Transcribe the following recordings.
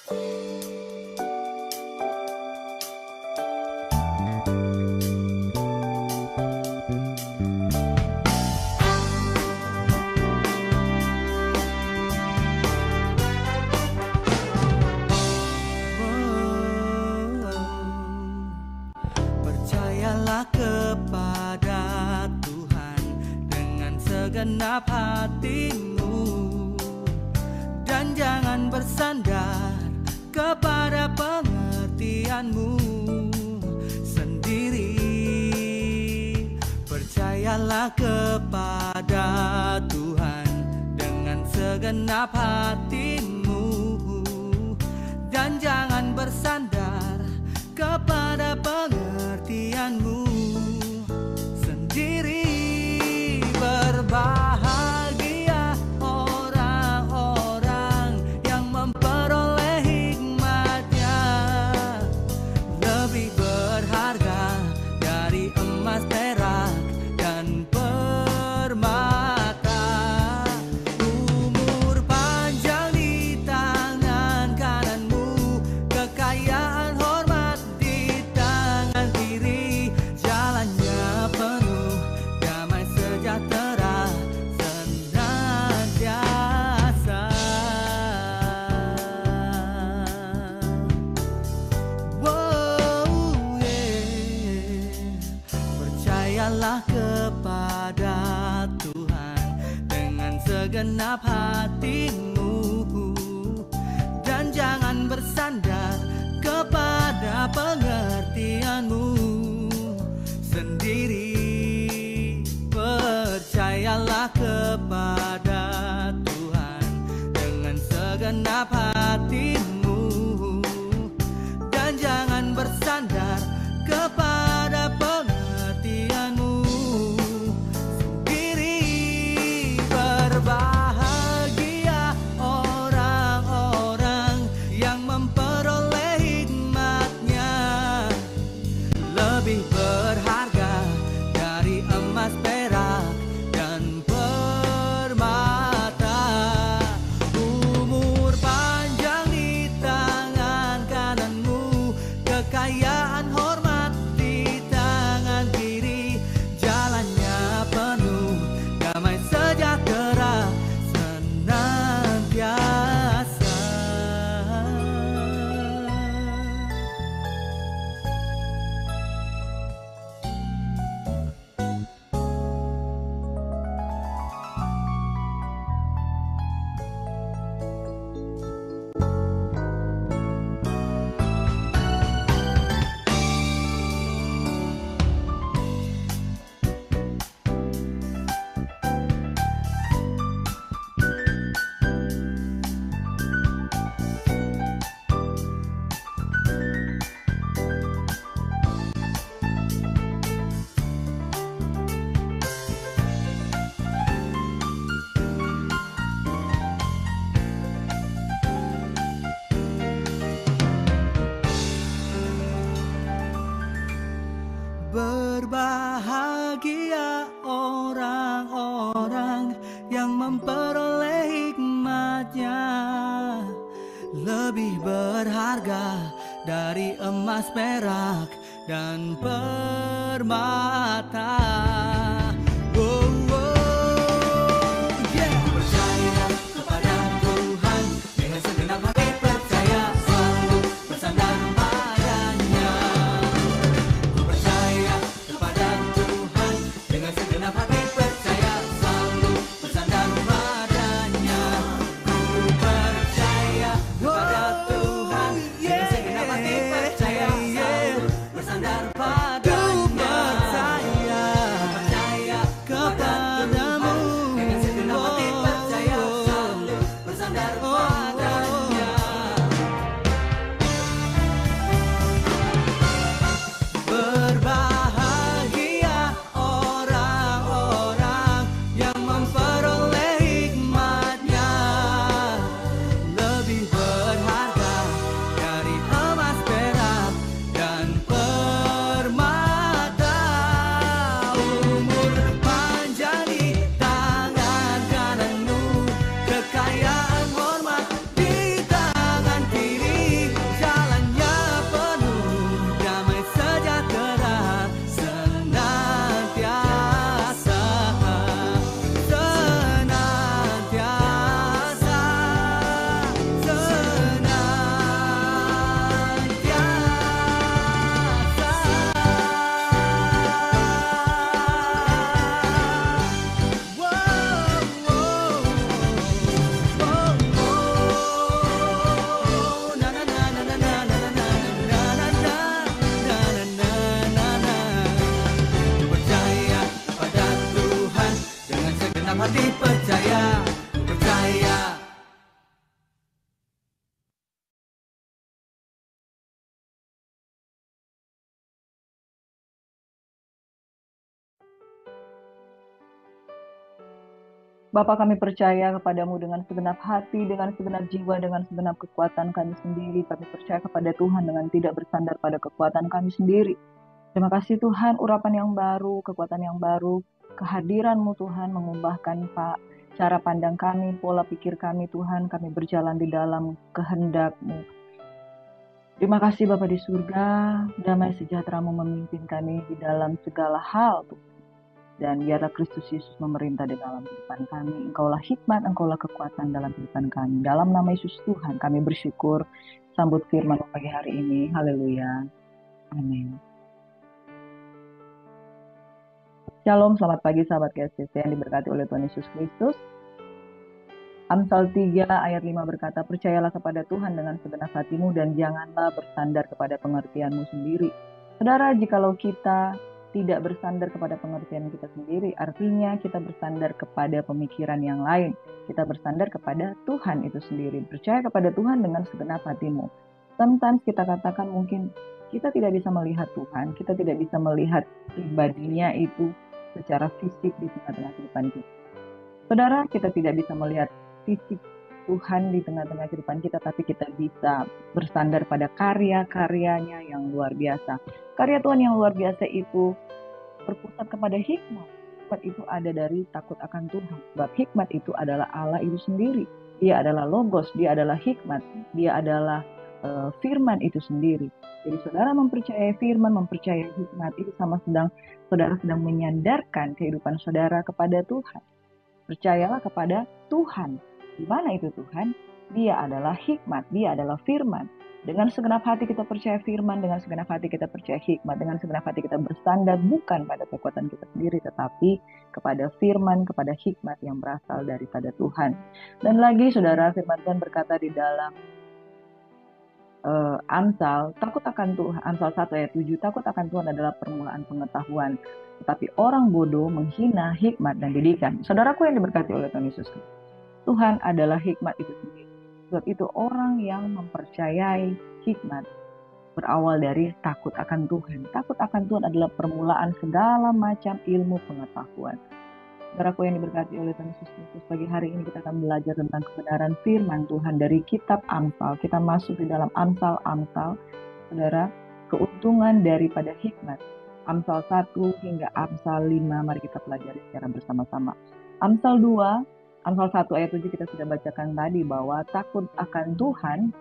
Percayalah kepada Tuhan dengan segenap hatimu, dan jangan bersandar kepada pengertianmu sendiri. Percayalah kepada Tuhan dengan segenap hatimu, dan jangan bersandar kepada pengertianmu sendiri. Berbahagia orang-orang yang memperoleh hikmatnya, lebih berharga dari emas, perak, dan permata. Umur panjang di tangan kananmu, kekayaan hormat di tangan kiri, jalannya penuh damai sejahtera senantiasa. Wow, yeah. Percayalah kepada Tuhan dengan segenap hatimu, dan jangan bersandar kepada pengertianmu sendiri. Percayalah kepada Tuhan dengan segenap hatimu, dan jangan bersandar kepada pengertianmu sendiri. Berbahagia orang-orang yang memperoleh hikmatnya, lebih berharga dari emas, perak, dan permata. Umur panjang di tangan kananmu, kekayaan hormat di tangan kiri, jalannya penuh damai sejahtera senantiasa. Berbahagia orang-orang yang memperoleh hikmatnya, lebih berharga dari emas, perak, dan permata. Oh, oh, yeah. Percaya kepada Tuhan dengan segenap hati, percaya selalu bersandar padanya. Ku percaya kepada Tuhan dengan segenap hati, percaya selalu bersandar padanya. Ku percaya kepada Tuhan dengan segenap hati, percaya selalu bersandar padanya. Ku percaya hati percaya, percaya. Bapa, kami percaya kepadamu dengan segenap hati, dengan segenap jiwa, dengan segenap kekuatan kami sendiri. Kami percaya kepada Tuhan dengan tidak bersandar pada kekuatan kami sendiri. Terima kasih Tuhan, urapan yang baru, kekuatan yang baru, kehadiran-Mu Tuhan mengubahkan Pak cara pandang kami, pola pikir kami Tuhan, kami berjalan di dalam kehendak-Mu. Terima kasih Bapa di surga, damai sejahtera-Mu memimpin kami di dalam segala hal Tuhan. Dan biarlah Kristus Yesus memerintah di dalam kehidupan kami. Engkaulah hikmat, Engkaulah kekuatan dalam kehidupan kami. Dalam nama Yesus Tuhan kami bersyukur. Sambut firman pagi hari ini. Haleluya. Amin. Shalom, selamat pagi sahabat KSCC yang diberkati oleh Tuhan Yesus Kristus. Amsal 3 ayat 5 berkata, percayalah kepada Tuhan dengan segenap hatimu dan janganlah bersandar kepada pengertianmu sendiri. Saudara, jikalau kita tidak bersandar kepada pengertian kita sendiri, artinya kita bersandar kepada pemikiran yang lain. Kita bersandar kepada Tuhan itu sendiri. Percaya kepada Tuhan dengan segenap hatimu. Sometimes kita katakan mungkin kita tidak bisa melihat Tuhan, kita tidak bisa melihat pribadinya itu secara fisik di tengah-tengah kehidupan kita. Saudara, kita tidak bisa melihat fisik Tuhan di tengah-tengah kehidupan kita, tapi kita bisa bersandar pada karya-karyanya yang luar biasa. Karya Tuhan yang luar biasa itu berpusat kepada hikmat. Hikmat itu ada dari takut akan Tuhan. Sebab hikmat itu adalah Allah itu sendiri. Dia adalah logos, dia adalah hikmat, dia adalah firman itu sendiri. Jadi saudara mempercayai firman, mempercayai hikmat itu sama saudara sedang menyandarkan kehidupan saudara kepada Tuhan. Percayalah kepada Tuhan. Di mana itu Tuhan? Dia adalah hikmat, dia adalah firman. Dengan segenap hati kita percaya firman, dengan segenap hati kita percaya hikmat, dengan segenap hati kita bersandar bukan pada kekuatan kita sendiri, tetapi kepada firman, kepada hikmat yang berasal daripada Tuhan. Dan lagi saudara, firman Tuhan berkata di dalam Amsal, takut akan Tuhan, Amsal 1 ayat 7, takut akan Tuhan adalah permulaan pengetahuan. Tetapi orang bodoh menghina hikmat dan didikan. Saudaraku yang diberkati oleh Tuhan Yesus, Tuhan adalah hikmat itu sendiri. Sebab itu orang yang mempercayai hikmat berawal dari takut akan Tuhan. Takut akan Tuhan adalah permulaan segala macam ilmu pengetahuan. Saudaraku yang diberkati oleh Tuhan Yesus Kristus, pagi hari ini kita akan belajar tentang kebenaran firman Tuhan dari kitab Amsal. Kita masuk di dalam Amsal-Amsal, saudara, keuntungan daripada hikmat. Amsal 1 hingga Amsal 5, mari kita pelajari secara bersama-sama. Amsal 2, Amsal 1 ayat 7 kita sudah bacakan tadi bahwa takut akan Tuhan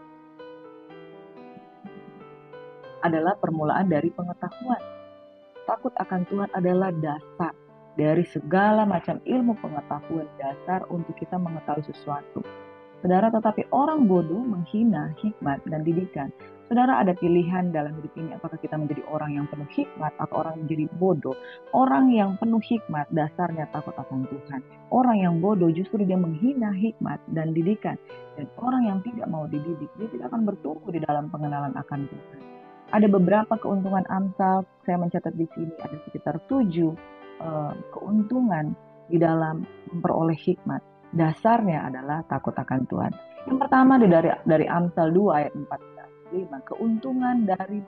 adalah permulaan dari pengetahuan. Takut akan Tuhan adalah dasar dari segala macam ilmu pengetahuan, dasar untuk kita mengetahui sesuatu. Saudara, tetapi orang bodoh menghina hikmat dan didikan. Saudara, ada pilihan dalam hidup ini, apakah kita menjadi orang yang penuh hikmat atau orang yang menjadi bodoh. Orang yang penuh hikmat dasarnya takut akan Tuhan. Orang yang bodoh justru dia menghina hikmat dan didikan. Dan orang yang tidak mau dididik, dia tidak akan bertumbuh di dalam pengenalan akan Tuhan. Ada beberapa keuntungan Amsal, saya mencatat di sini ada sekitar 7 keuntungan di dalam memperoleh hikmat. Dasarnya adalah takut akan Tuhan. Yang pertama dari Amsal 2 ayat 4-5, keuntungan dari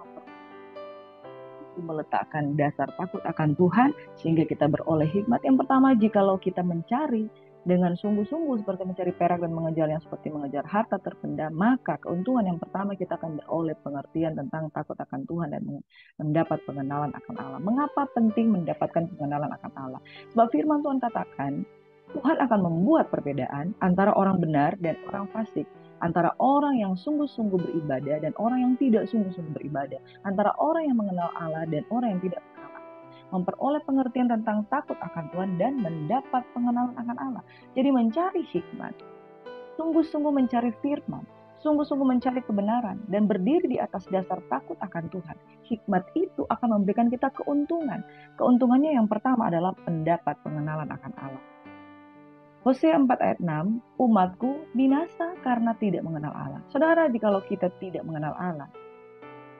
meletakkan dasar takut akan Tuhan sehingga kita beroleh hikmat. Yang pertama, jikalau kita mencari dengan sungguh-sungguh seperti mencari perak dan mengejarnya seperti mengejar harta terpendam, maka keuntungan yang pertama kita akan beroleh pengertian tentang takut akan Tuhan dan mendapat pengenalan akan Allah. Mengapa penting mendapatkan pengenalan akan Allah? Sebab firman Tuhan katakan, Tuhan akan membuat perbedaan antara orang benar dan orang fasik, antara orang yang sungguh-sungguh beribadah dan orang yang tidak sungguh-sungguh beribadah, antara orang yang mengenal Allah dan orang yang tidak mengenal Allah. Memperoleh pengertian tentang takut akan Tuhan dan mendapat pengenalan akan Allah. Jadi mencari hikmat, sungguh-sungguh mencari firman, sungguh-sungguh mencari kebenaran, dan berdiri di atas dasar takut akan Tuhan. Hikmat itu akan memberikan kita keuntungan. Keuntungannya yang pertama adalah mendapat pengenalan akan Allah. Hosea 4 ayat 6, umatku binasa karena tidak mengenal Allah. Saudara, jikalau kita tidak mengenal Allah,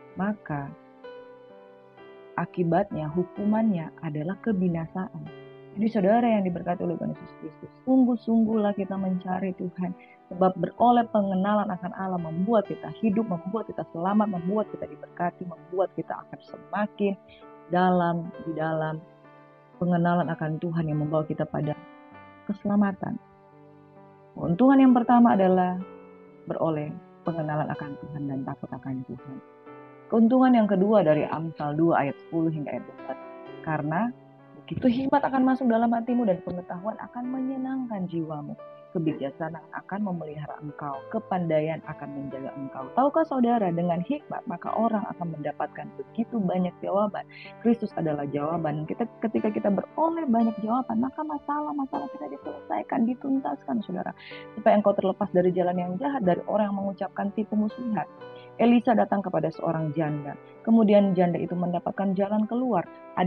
maka akibatnya, hukumannya adalah kebinasaan. Jadi saudara yang diberkati oleh Tuhan Yesus Kristus, sungguh-sungguhlah kita mencari Tuhan. Sebab beroleh pengenalan akan Allah membuat kita hidup, membuat kita selamat, membuat kita diberkati, membuat kita akan semakin di dalam pengenalan akan Tuhan yang membawa kita pada keselamatan. Keuntungan yang pertama adalah beroleh pengenalan akan Tuhan dan takut akan Tuhan. Keuntungan yang kedua dari Amsal 2 ayat 10 hingga ayat 12. Karena begitu hikmat akan masuk dalam hatimu dan pengetahuan akan menyenangkan jiwamu. Kebijaksanaan akan memelihara engkau, kepandaian akan menjaga engkau. Tahukah saudara, dengan hikmat maka orang akan mendapatkan begitu banyak jawaban. Kristus adalah jawaban. Ketika kita beroleh banyak jawaban, maka masalah-masalah kita diselesaikan, dituntaskan, saudara. Supaya engkau terlepas dari jalan yang jahat, dari orang yang mengucapkan tipu muslihat. Elisa datang kepada seorang janda. Kemudian janda itu mendapatkan jalan keluar.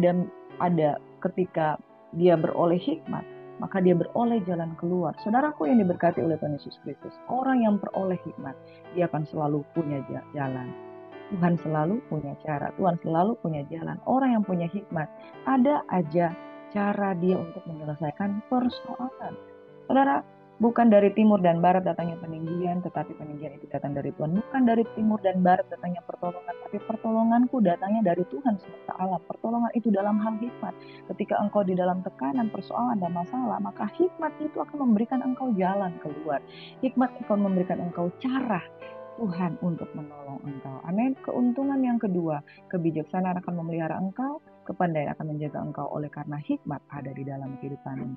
Ada ketika dia beroleh hikmat, maka dia beroleh jalan keluar. Saudaraku yang diberkati oleh Tuhan Yesus Kristus, orang yang beroleh hikmat, dia akan selalu punya jalan. Tuhan selalu punya cara, Tuhan selalu punya jalan. Orang yang punya hikmat, ada aja cara dia untuk menyelesaikan persoalan. Saudara, bukan dari timur dan barat datangnya peninggian, tetapi peninggian itu datang dari Tuhan. Bukan dari timur dan barat datangnya pertolongan, tapi pertolonganku datangnya dari Tuhan semesta alam. Pertolongan itu dalam hal hikmat. Ketika engkau di dalam tekanan, persoalan, dan masalah, maka hikmat itu akan memberikan engkau jalan keluar. Hikmat akan memberikan engkau cara Tuhan untuk menolong engkau. Amin. Keuntungan yang kedua, kebijaksanaan akan memelihara engkau, kepandaian akan menjaga engkau oleh karena hikmat ada di dalam kehidupanmu.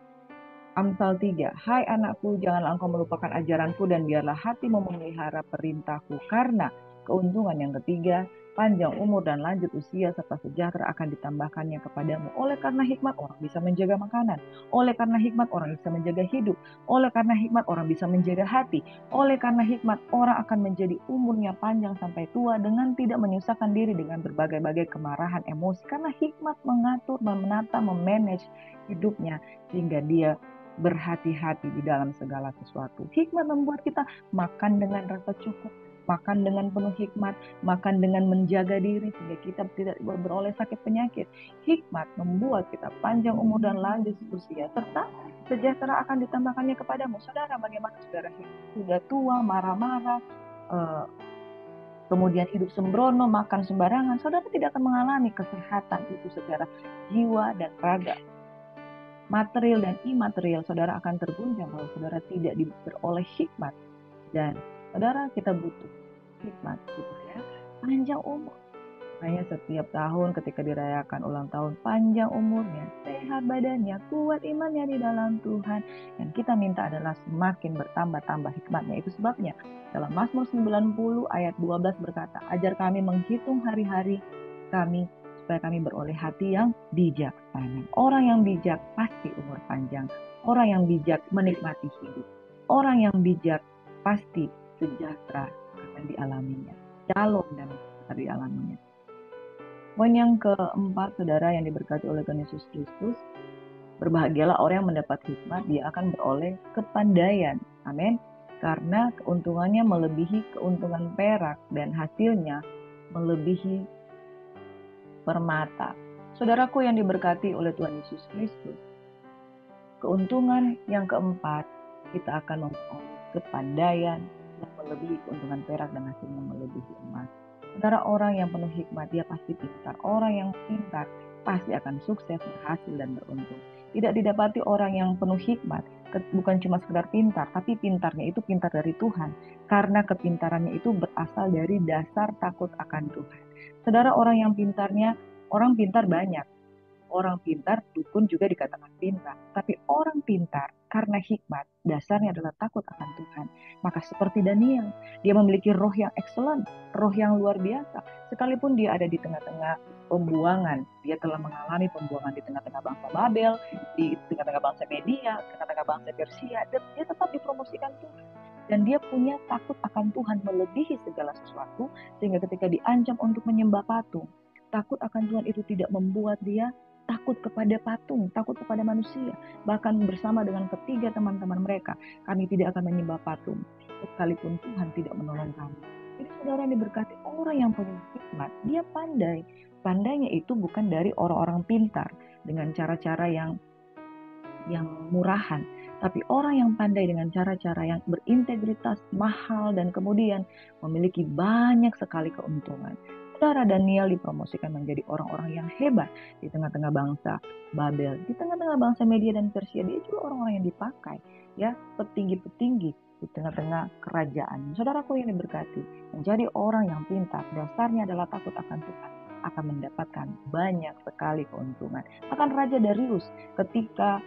Amsal 3, hai anakku, janganlah engkau melupakan ajaranku dan biarlah hatimu memelihara perintahku. Karena keuntungan yang ketiga, panjang umur dan lanjut usia serta sejahtera akan ditambahkannya kepadamu. Oleh karena hikmat orang bisa menjaga makanan. Oleh karena hikmat orang bisa menjaga hidup. Oleh karena hikmat orang bisa menjaga hati. Oleh karena hikmat orang akan menjadi umurnya panjang sampai tua dengan tidak menyusahkan diri dengan berbagai-bagai kemarahan emosi. Karena hikmat mengatur, menata, memanage hidupnya sehingga dia berhati-hati di dalam segala sesuatu. Hikmat membuat kita makan dengan rasa cukup, makan dengan penuh hikmat, makan dengan menjaga diri sehingga kita tidak beroleh sakit penyakit. Hikmat membuat kita panjang umur dan lanjut usia serta sejahtera akan ditambahkannya kepadamu. Saudara, bagaimana saudara sudah tua, marah-marah, kemudian hidup sembrono, makan sembarangan, saudara tidak akan mengalami kesehatan itu secara jiwa dan raga. Material dan imaterial saudara akan terguncang kalau saudara tidak beroleh hikmat. Dan saudara, kita butuh hikmat supaya panjang umur. Makanya setiap tahun ketika dirayakan ulang tahun, panjang umurnya, sehat badannya, kuat imannya di dalam Tuhan. Yang kita minta adalah semakin bertambah-tambah hikmatnya. Itu sebabnya dalam Mazmur 90 ayat 12 berkata, ajar kami menghitung hari-hari kami supaya kami beroleh hati yang bijaksana. Orang yang bijak pasti umur panjang. Orang yang bijak menikmati hidup. Orang yang bijak pasti sejahtera akan dialaminya. Shalom dan sejahtera dialaminya. Poin yang keempat, saudara yang diberkati oleh Tuhan Yesus Kristus, berbahagialah orang yang mendapat hikmat, dia akan beroleh kepandaian. Amin. Karena keuntungannya melebihi keuntungan perak dan hasilnya melebihi permata. Saudaraku yang diberkati oleh Tuhan Yesus Kristus, keuntungan yang keempat, kita akan memperoleh kepandaian yang melebihi keuntungan perak dan hasilnya melebihi emas. Saudara, orang yang penuh hikmat, dia pasti pintar. Orang yang pintar pasti akan sukses, berhasil, dan beruntung. Tidak didapati orang yang penuh hikmat, bukan cuma sekedar pintar, tapi pintarnya itu pintar dari Tuhan. Karena kepintarannya itu berasal dari dasar takut akan Tuhan. Saudara, orang yang pintarnya, orang pintar banyak. Orang pintar, dukun juga dikatakan pintar. Tapi orang pintar karena hikmat, dasarnya adalah takut akan Tuhan. Maka seperti Daniel, dia memiliki roh yang excellent, roh yang luar biasa. Sekalipun dia ada di tengah-tengah pembuangan, dia telah mengalami pembuangan di tengah-tengah bangsa Babel, di tengah-tengah bangsa Media, di tengah-tengah bangsa Persia, dan dia tetap dipromosikan Tuhan. Dan dia punya takut akan Tuhan melebihi segala sesuatu, sehingga ketika diancam untuk menyembah patung, takut akan Tuhan itu tidak membuat dia takut kepada patung, takut kepada manusia. Bahkan bersama dengan ketiga teman-teman mereka, kami tidak akan menyembah patung, sekalipun Tuhan tidak menolong kami. Jadi saudara yang diberkati, orang yang punya hikmat, dia pandai. Pandainya itu bukan dari orang-orang pintar, dengan cara-cara yang yang murahan, tapi orang yang pandai dengan cara-cara yang berintegritas, mahal, dan kemudian memiliki banyak sekali keuntungan. Saudara, Daniel dipromosikan menjadi orang-orang yang hebat di tengah-tengah bangsa Babel, di tengah-tengah bangsa Media dan Persia. Dia juga orang-orang yang dipakai, ya, petinggi-petinggi di tengah-tengah kerajaan. Saudaraku yang diberkati, menjadi orang yang pintar dasarnya adalah takut akan Tuhan, akan mendapatkan banyak sekali keuntungan. Bahkan Raja Darius ketika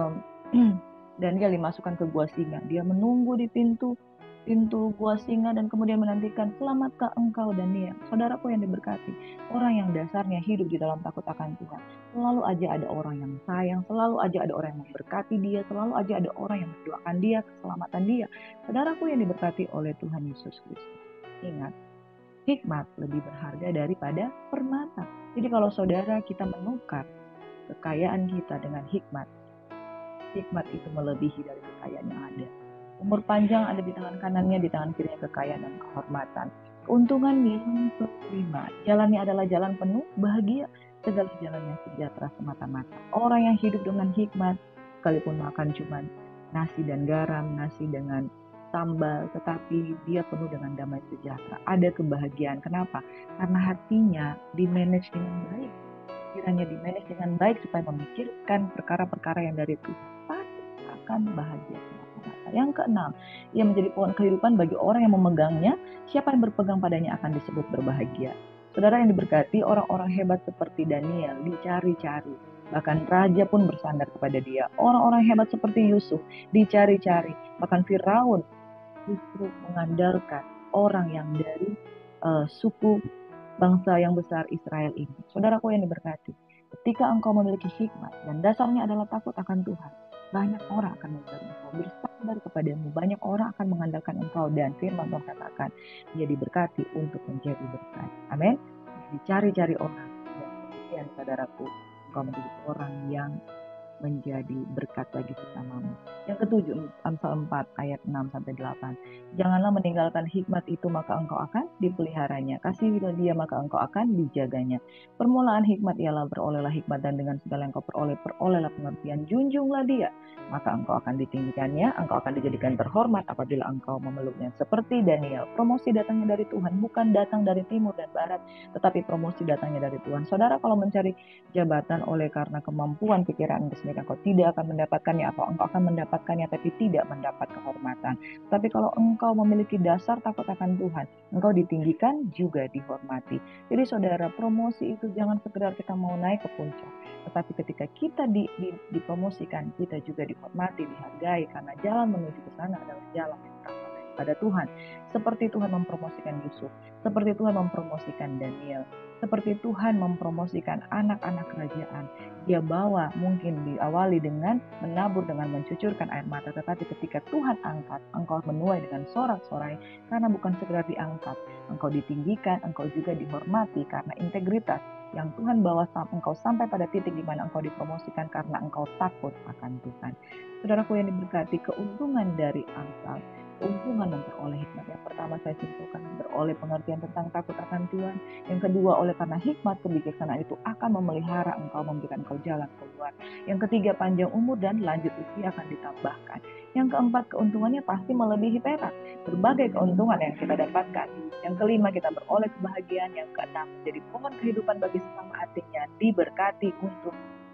Daniel dimasukkan ke gua singa, dia menunggu di pintu gua singa dan kemudian menantikan, selamatkah engkau Daniel? Saudaraku yang diberkati, orang yang dasarnya hidup di dalam takut akan Tuhan, selalu aja ada orang yang sayang, selalu aja ada orang yang memberkati dia, selalu aja ada orang yang mendoakan dia, keselamatan dia. Saudaraku yang diberkati oleh Tuhan Yesus Kristus, ingat, hikmat lebih berharga daripada permata. Jadi kalau saudara kita menukar kekayaan kita dengan hikmat itu melebihi dari kekayaan yang ada. Umur panjang ada di tangan kanannya, di tangan kirinya kekayaan dan kehormatan. Keuntungan yang kelima, jalannya adalah jalan penuh bahagia, segala jalannya sejahtera semata-mata. Orang yang hidup dengan hikmat, sekalipun makan cuma nasi dan garam, nasi dengan sambal, tetapi dia penuh dengan damai sejahtera. Ada kebahagiaan. Kenapa? Karena hatinya dimanage dengan baik. Kiranya dimanage dengan baik supaya memikirkan perkara-perkara yang dari Tuhan, pasti akan bahagia semata-mata. Yang keenam, ia menjadi pohon kehidupan bagi orang yang memegangnya. Siapa yang berpegang padanya akan disebut berbahagia. Saudara yang diberkati, orang-orang hebat seperti Daniel dicari-cari. Bahkan raja pun bersandar kepada dia. Orang-orang hebat seperti Yusuf dicari-cari. Bahkan Firaun justru mengandalkan orang yang dari suku bangsa yang besar Israel ini. Saudaraku yang diberkati, ketika engkau memiliki hikmat dan dasarnya adalah takut akan Tuhan, banyak orang akan mencari engkau, bersandar kepadamu, banyak orang akan mengandalkan engkau, dan firman Tuhan katakan, dia diberkati untuk menjadi berkat. Amin. Dicari-cari orang, dan kemudian saudaraku, engkau menjadi orang yang menjadi berkat bagi sesamamu. Yang ketujuh, Amsal 4 ayat 6-8. Janganlah meninggalkan hikmat itu, maka engkau akan dipeliharanya. Kasihilah dia, maka engkau akan dijaganya. Permulaan hikmat ialah berolehlah hikmat, dan dengan segala yang kau perolehlah pengertian. Junjunglah dia, maka engkau akan ditinggikannya, engkau akan dijadikan terhormat apabila engkau memeluknya. Seperti Daniel, promosi datangnya dari Tuhan, bukan datang dari timur dan barat, tetapi promosi datangnya dari Tuhan. Saudara, kalau mencari jabatan oleh karena kemampuan pikiran sendiri, engkau tidak akan mendapatkannya, atau engkau akan mendapatkannya tapi tidak mendapat kehormatan. Tapi kalau engkau memiliki dasar takut akan Tuhan, engkau ditinggikan juga dihormati. Jadi saudara, promosi itu jangan sekedar kita mau naik ke puncak, tetapi ketika kita dipromosikan, kita juga dihormati, dihargai, karena jalan menuju ke sana adalah jalan yang berasal daripada Tuhan. Seperti Tuhan mempromosikan Yusuf, seperti Tuhan mempromosikan Daniel, seperti Tuhan mempromosikan anak-anak kerajaan. Dia bawa, mungkin diawali dengan menabur, dengan mencucurkan air mata, tetapi ketika Tuhan angkat, engkau menuai dengan sorak-sorai, karena bukan sekedar diangkat, engkau ditinggikan, engkau juga dihormati karena integritas yang Tuhan bawa engkau sampai pada titik di mana engkau dipromosikan karena engkau takut akan Tuhan. Saudaraku yang diberkati, keuntungan dari Amsal, keuntungan memperoleh hikmat. Yang pertama saya simpulkan, beroleh pengertian tentang takut akan Tuhan. Yang kedua, oleh karena hikmat kebijaksanaan itu akan memelihara engkau, memberikan engkau jalan keluar. Yang ketiga, panjang umur dan lanjut usia akan ditambahkan. Yang keempat, keuntungannya pasti melebihi perak. Berbagai keuntungan yang kita dapatkan. Yang kelima, kita beroleh kebahagiaan. Yang keenam, menjadi pohon kehidupan bagi sesama, artinya diberkati untuk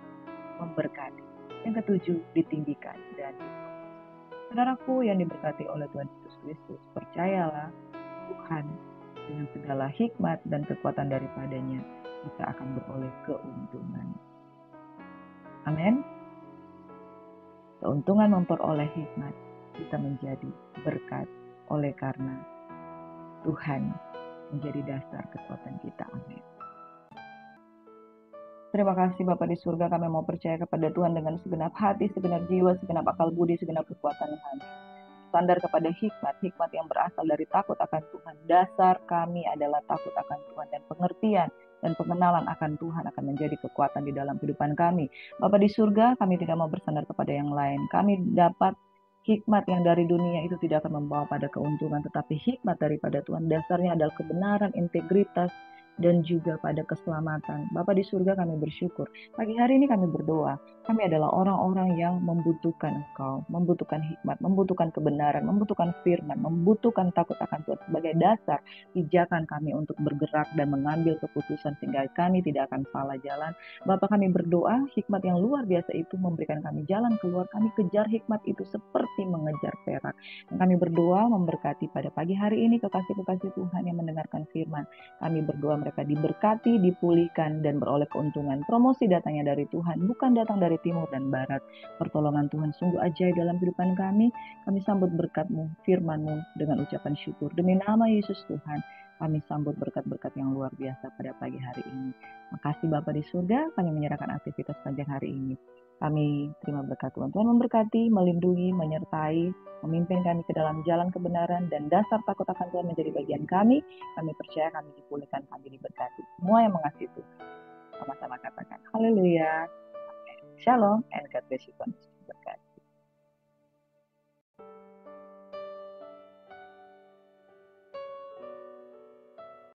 memberkati. Yang ketujuh, ditinggikan dan dipromosi. Saudaraku yang diberkati oleh Tuhan Yesus Kristus, percayalah Tuhan dengan segala hikmat dan kekuatan daripadanya, kita akan beroleh keuntungan. Amin. Keuntungan memperoleh hikmat, kita menjadi berkat oleh karena Tuhan menjadi dasar kekuatan kita. Amin. Terima kasih Bapa di surga, kami mau percaya kepada Tuhan dengan segenap hati, segenap jiwa, segenap akal budi, segenap kekuatan kami. Standar kepada hikmat yang berasal dari takut akan Tuhan. Dasar kami adalah takut akan Tuhan, dan pengertian dan pengenalan akan Tuhan akan menjadi kekuatan di dalam kehidupan kami. Bapa di surga, kami tidak mau bersandar kepada yang lain. Kami dapat hikmat yang dari dunia itu tidak akan membawa pada keuntungan, tetapi hikmat daripada Tuhan dasarnya adalah kebenaran, integritas, dan juga pada keselamatan. Bapa di surga, kami bersyukur. Pagi hari ini kami berdoa. Kami adalah orang-orang yang membutuhkan Engkau, membutuhkan hikmat, membutuhkan kebenaran, membutuhkan firman, membutuhkan takut akan Tuhan sebagai dasar pijakan kami untuk bergerak dan mengambil keputusan sehingga kami tidak akan salah jalan. Bapa, kami berdoa, hikmat yang luar biasa itu memberikan kami jalan keluar. Kami kejar hikmat itu seperti mengejar perak. Dan kami berdoa memberkati pada pagi hari ini kekasih-kekasih Tuhan yang mendengarkan firman. Kami berdoa mereka diberkati, dipulihkan, dan beroleh keuntungan. Promosi datangnya dari Tuhan, bukan datang dari timur dan barat. Pertolongan Tuhan sungguh ajaib dalam kehidupan kami. Kami sambut berkat-Mu, firman-Mu dengan ucapan syukur. Demi nama Yesus Tuhan, kami sambut berkat-berkat yang luar biasa pada pagi hari ini. Makasih Bapa di surga, kami menyerahkan aktivitas panjang hari ini. Kami terima berkat Tuhan. Tuhan memberkati, melindungi, menyertai, memimpin kami ke dalam jalan kebenaran, dan dasar takut akan Tuhan menjadi bagian kami. Kami percaya kami dipulihkan, kami diberkati. Semua yang mengasihi Tuhan, sama-sama katakan haleluya. Shalom and God bless you.